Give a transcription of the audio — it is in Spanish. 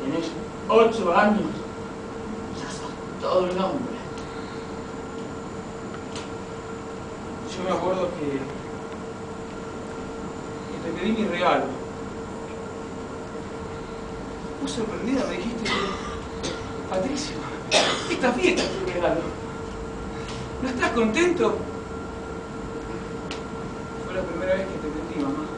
tenés 8 años, ya sos todo un hombre. Yo me acuerdo que te pedí mi regalo. Vos sorprendida me dijiste, Patricio, esta fiesta es tu regalo. ¿No estás contento? Fue la primera vez que te mentí, mamá.